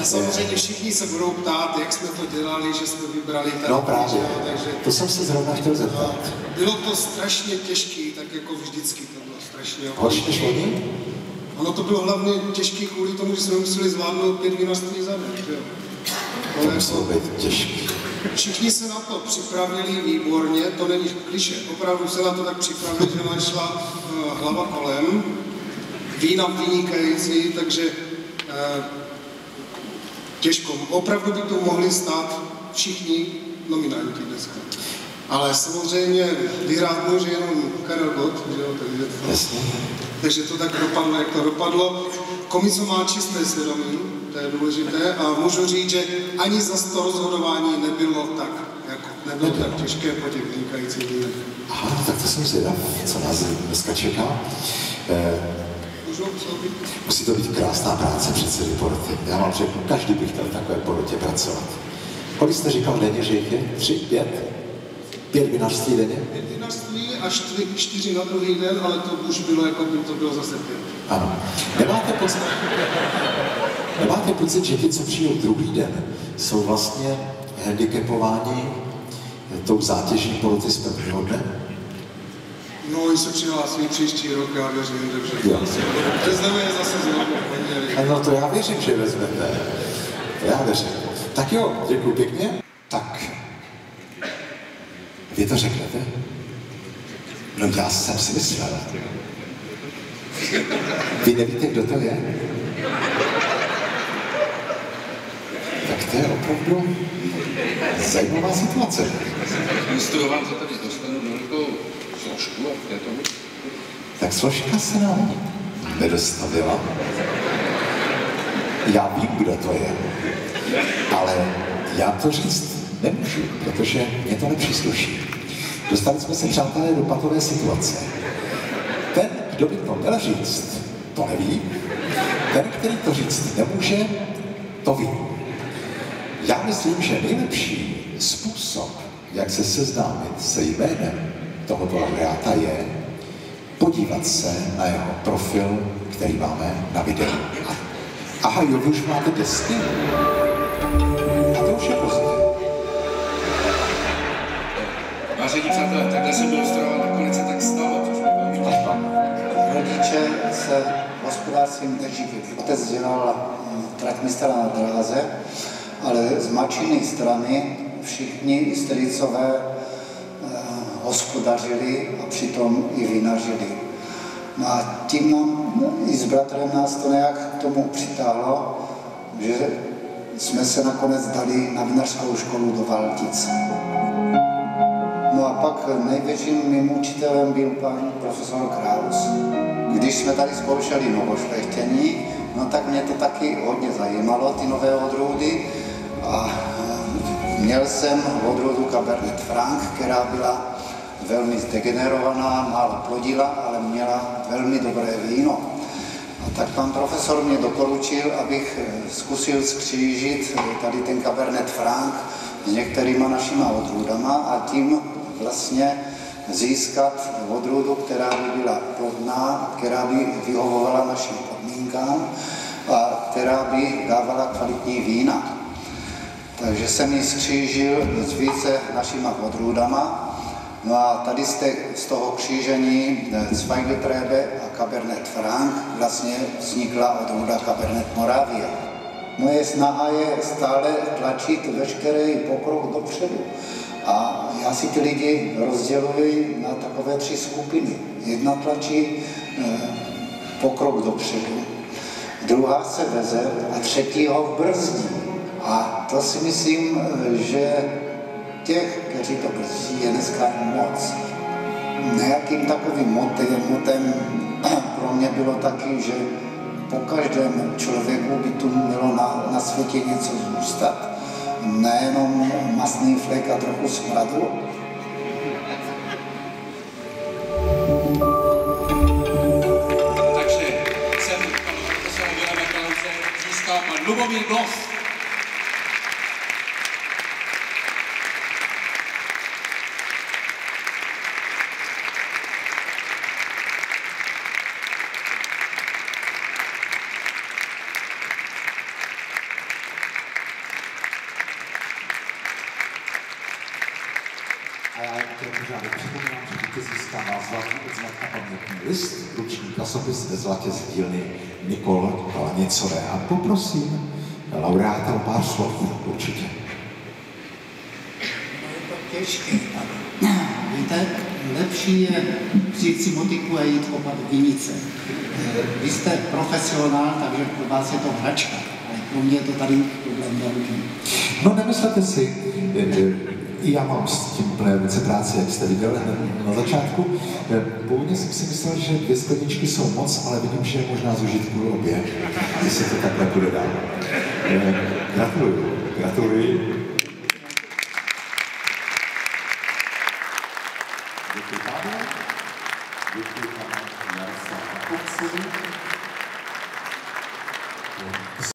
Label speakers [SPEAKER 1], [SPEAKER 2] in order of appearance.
[SPEAKER 1] samozřejmě všichni se budou ptát, jak jsme to dělali, že jsme vybrali ten
[SPEAKER 2] no právě,
[SPEAKER 1] takže
[SPEAKER 2] to jsem se zrovna chtěl zeptat.
[SPEAKER 1] Bylo to strašně těžký, tak jako vždycky to bylo strašně.
[SPEAKER 2] Horší než loni?
[SPEAKER 1] Ono to bylo hlavně těžký kvůli tomu, že jsme museli zvládnout 5 vinařství za den, že jo.
[SPEAKER 2] To muselo být těžký.
[SPEAKER 1] Všichni se na to připravili výborně, to není klišé, opravdu se na to tak připravili, že nám šla hlava kolem, vína vynikající, takže těžko. Opravdu by to mohli stát všichni nominanti dneska. Ale samozřejmě vyhrát může jenom Karel Gott, že jo, takže to tak dopadlo, jak to dopadlo. Komise má čisté svědomí, to je důležité, a můžu říct, že ani za to rozhodování nebylo tak těžké po těch vynikajících dnech.
[SPEAKER 2] Aha, tak to jsem zvědav, co nás dneska čeká. Musí to být krásná práce přece poroty. Já vám řeknu, každý by chtěl v takové porotě pracovat. Kolik jste říkal denně, že jich je? 3, 5? 5 vinařství denně?
[SPEAKER 1] 5 vinařství a 4 na druhý den, ale to už bylo, jako by to bylo zase 5.
[SPEAKER 2] Ano. Nemáte pocit, že ti, co přijdou druhý den, jsou vlastně handicapováni tou zátěží poroty z prvního dne?
[SPEAKER 1] No, oni se přihlásí příští rok, já věřím, takže vezmeme je zase znovu.
[SPEAKER 2] No to já věřím, že vezmete. To já věřím. Tak jo, děkuji pěkně. Tak, vy to řeknete? No já jsem si myslel. Vy nevíte, kdo to je? Tak to je opravdu zajímavá situace.
[SPEAKER 3] Místo vám se tady dostanu do nějakou složku a v této...
[SPEAKER 2] Tak složka se nám nedostavila. Já vím, kdo to je, ale já to říct nemůžu, protože mě to nepřísluší. Dostali jsme se, přátelé, do patové situace. Ten, kdo by to měl říct, to neví. Ten, který to říct nemůže, to ví. Já myslím, že nejlepší způsob, jak se seznámit se jménem tohoto laureáta, je podívat se na jeho profil, který máme na videu. Aha, jo, vy už máte desky? A to už je pozdě.
[SPEAKER 3] Vážení přátelé, takhle jsem byl strovat, nakonec se tak stalo, což mě velmi těžko.
[SPEAKER 4] Rodiče se hospodářstvím neživili. Otec dělal trať na dráze, ale z matčiny strany všichni strýcové hospodařili a přitom i vinařili. No a tím i s bratrem nás to nějak k tomu přitáhlo, že jsme se nakonec dali na vinařskou školu do Valtic. No a pak největším mým učitelem byl pan profesor Kraus. Když jsme tady zkoušeli novošlechtění, no tak mě to taky hodně zajímalo, ty nové odrůdy. A měl jsem odrůdu Cabernet Franc, která byla velmi zdegenerovaná, málo plodila, ale měla velmi dobré víno. A tak pan profesor mě doporučil, abych zkusil skřížit tady ten Cabernet Franc s některýma našima odrůdama a tím vlastně získat odrůdu, která by byla plodná, která by vyhovovala našim podmínkám a která by dávala kvalitní vína. Takže jsem ji skřížil s více našima odrůdama. No a tady z toho křížení Zweigletrebe a Cabernet Franc vlastně vznikla odrůda Cabernet Moravia. Moje snaha je stále tlačit veškerý pokrok dopředu. A já si ty lidi rozděluji na takové 3 skupiny. Jedna tlačí pokrok dopředu, druhá se veze a třetí ho brzdí. A to si myslím, že těch, kteří to brzdí, je dneska moc. Nějakým takovým motem pro mě bylo taky, že po každém člověku by tu mělo na světě něco zůstat. Nejenom masný flek a trochu smradu.
[SPEAKER 3] Takže jsem panu profesoru Vilema Klause získal pan Lubomír Gloss.
[SPEAKER 2] pro pořádek připomínám, že vítěz získá zlatý odznak a pamětní list, ruční časopis ve zlatě z dílny Nikol Kalanicové. A poprosím laureáta o pár slov určitě.
[SPEAKER 4] Je to těžké. Víte, lepší je vzít si motiku a jít kopat vinice. Vy jste profesionál, takže pro vás je to hračka, ale pro mě je to tady problém velký.
[SPEAKER 2] No nemyslete si, i já mám s tím plné ruce práce, jak jste viděl na začátku. Původně jsem si myslel, že 2 skleničky jsou moc, ale vidím, že je možná zužit půl obě, jestli to takhle bude dál. Gratuluju.